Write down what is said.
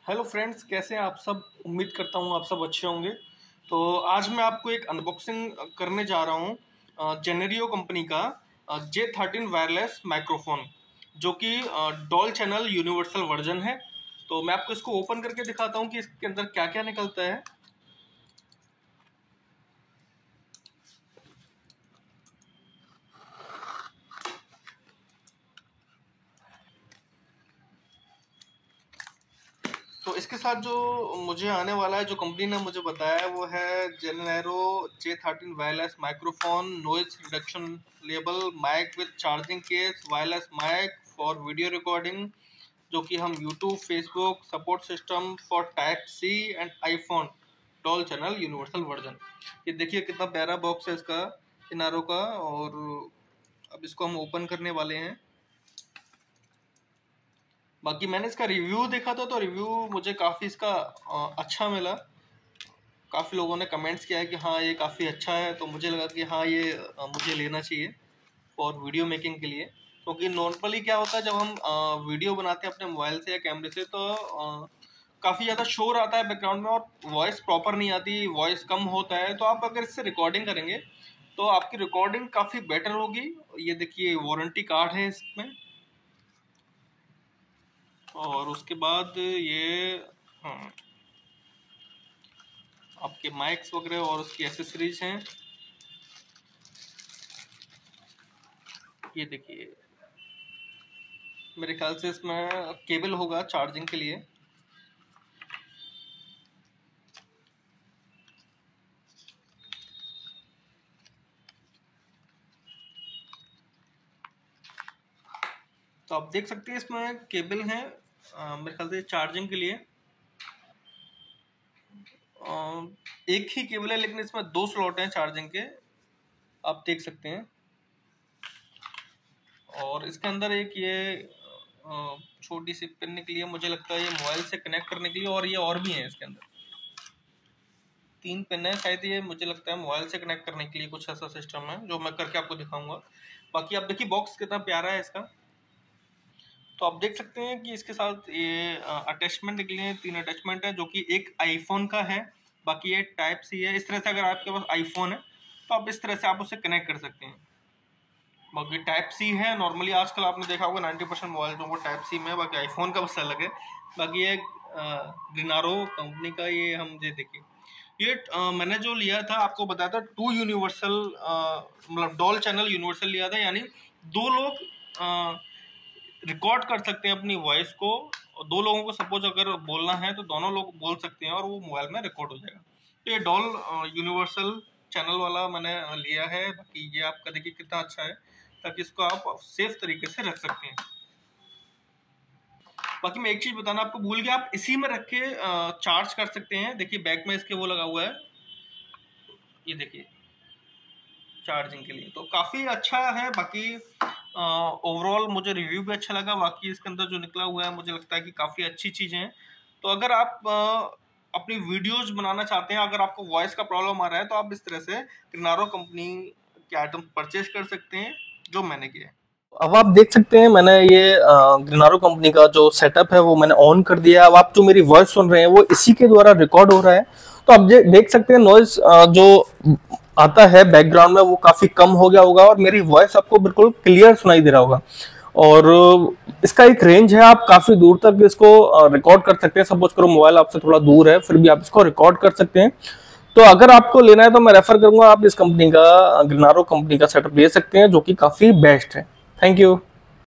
Hello friends, कैसे हैं आप सब। उम्मीद करता हूँ आप सब अच्छे होंगे। तो आज मैं आपको एक अनबॉक्सिंग करने जा रहा हूँ जेनेरियो कंपनी का J13 वायरलेस माइक्रोफोन, जो कि डॉल चैनल यूनिवर्सल वर्जन है। तो मैं आपको इसको ओपन करके दिखाता हूँ कि इसके अंदर क्या क्या निकलता है। तो इसके साथ जो मुझे आने वाला है, जो कंपनी ने मुझे बताया है, वो है जेनेरो J13 wireless microphone, noise reduction label, mic with charging case, wireless mic for video recording, जो कि हम YouTube, Facebook, support system for type C and iPhone, dual channel universal version. ये देखिए कितना प्यारा बॉक्स है इसका, किनारों का। और अब इसको हम ओपन करने वाले हैं। बाकी मैंने इसका रिव्यू देखा था, तो रिव्यू मुझे काफ़ी इसका अच्छा मिला। काफ़ी लोगों ने कमेंट्स किया है कि हाँ ये काफ़ी अच्छा है, तो मुझे लगा कि हाँ ये मुझे लेना चाहिए और वीडियो मेकिंग के लिए। क्योंकि नॉर्मली क्या होता है, जब हम वीडियो बनाते हैं अपने मोबाइल से या कैमरे से, तो काफ़ी ज़्यादा शोर आता है बैकग्राउंड में और वॉइस प्रॉपर नहीं आती, वॉइस कम होता है। तो आप अगर इससे रिकॉर्डिंग करेंगे तो आपकी रिकॉर्डिंग काफ़ी बेटर होगी। ये देखिए वारंटी कार्ड है इसमें। और उसके बाद ये हाँ, आपके माइक्स वगैरह और उसकी एसेसरीज हैं। ये देखिए, मेरे ख्याल से इसमें केबल होगा चार्जिंग के लिए। तो आप देख सकते हैं इसमें केबल है, मेरे ख्याल से चार्जिंग के लिए। एक ही केबल है, लेकिन इसमें 2 स्लॉट हैं चार्जिंग के, आप देख सकते हैं। और इसके अंदर एक ये छोटी सी पिन निकली है, मुझे लगता है ये मोबाइल से कनेक्ट करने के लिए। और ये और भी है, इसके अंदर 3 पिन है शायद। ये मुझे लगता है मोबाइल से कनेक्ट करने के लिए कुछ ऐसा सिस्टम है, जो मैं करके आपको दिखाऊंगा। बाकी आप देखिए बॉक्स कितना प्यारा है इसका। तो आप देख सकते हैं कि इसके साथ ये अटैचमेंट निकले हैं, 3 अटैचमेंट है, जो कि एक आईफोन का है, बाकी ये टाइप सी है। इस तरह से अगर आपके पास आईफोन है तो आप इस तरह से आप उसे कनेक्ट कर सकते हैं। बाकी टाइप सी है। नॉर्मली आजकल आपने देखा होगा 90% मोबाइल जो वो टाइप सी में है, बाकी आईफोन का बस अलग है। बाकी ये ग्रीनारो कंपनी का, ये हम ये देखिए, ये मैंने जो लिया था आपको बताया था 2 यूनिवर्सल, मतलब डॉल चैनल यूनिवर्सल लिया था। यानी 2 लोग रिकॉर्ड कर सकते हैं अपनी वॉइस को। और 2 लोगों को सपोज अगर बोलना है तो दोनों लोग बोल सकते हैं और वो मोबाइल में रिकॉर्ड हो जाएगा। तो ये डॉल यूनिवर्सल चैनल वाला मैंने लिया है। बाकी ये आपका देखिए कितना अच्छा है, ताकि इसको आप सेफ तरीके से रख सकते हैं। बाकी मैं एक चीज बताना आपको भूल गया, आप इसी में रख के चार्ज कर सकते हैं। देखिए बैक में इसके वो लगा हुआ है, ये देखिए चार्जिंग के लिए। तो काफी अच्छा है। बाकी ओवरऑल मुझे रिव्यू भी अच्छा लगा। बाकी इसके अंदर जो निकला हुआ है, मुझे लगता है कि काफ़ी अच्छी चीज़ें हैं। तो अगर आप अपनी वीडियोज बनाना चाहते हैं, अगर आपको वॉइस का प्रॉब्लम आ रहा है, तो आप इस तरह से ग्रीनारो कंपनी के आइटम परचेज कर सकते हैं, जो मैंने किए। अब आप देख सकते हैं मैंने ये ग्रीनारो कंपनी का जो सेटअप है वो मैंने ऑन कर दिया। अब आप जो मेरी वॉइस सुन रहे हैं वो इसी के द्वारा रिकॉर्ड हो रहा है। तो आप देख सकते हैं नॉइज जो आता है बैकग्राउंड में वो काफी कम हो गया होगा और मेरी वॉइस आपको बिल्कुल क्लियर सुनाई दे रहा होगा। और इसका एक रेंज है, आप काफी दूर तक इसको रिकॉर्ड कर सकते हैं। सपोज करो मोबाइल आपसे थोड़ा दूर है, फिर भी आप इसको रिकॉर्ड कर सकते हैं। तो अगर आपको लेना है तो मैं रेफर करूंगा, आप इस कंपनी का, ग्रीनारो कंपनी का सेटअप ले सकते हैं, जो कि काफी बेस्ट है। Thank you.